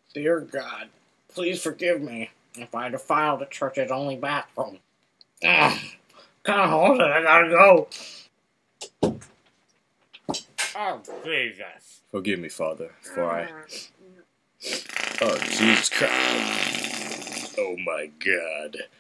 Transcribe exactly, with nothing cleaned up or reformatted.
Dear God, please forgive me if I defile the church's only bathroom. Ugh, can't hold it, I gotta go. Oh, Jesus. Forgive me, Father, for I... Oh, Jesus Christ. Oh, my God.